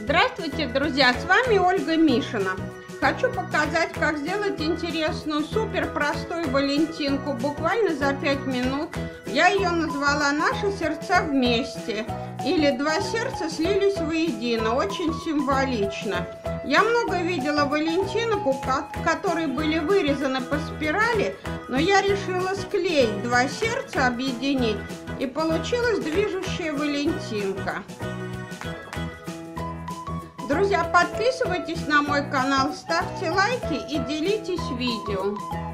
Здравствуйте, друзья! С вами Ольга Мишина. Хочу показать, как сделать интересную, супер простую валентинку буквально за 5 минут. Я ее назвала «Наши сердца вместе» или «Два сердца слились воедино». Очень символично. Я много видела валентинок, которые были вырезаны по спирали, но я решила склеить два сердца, объединить, и получилась движущая валентинка. Друзья, подписывайтесь на мой канал, ставьте лайки и делитесь видео.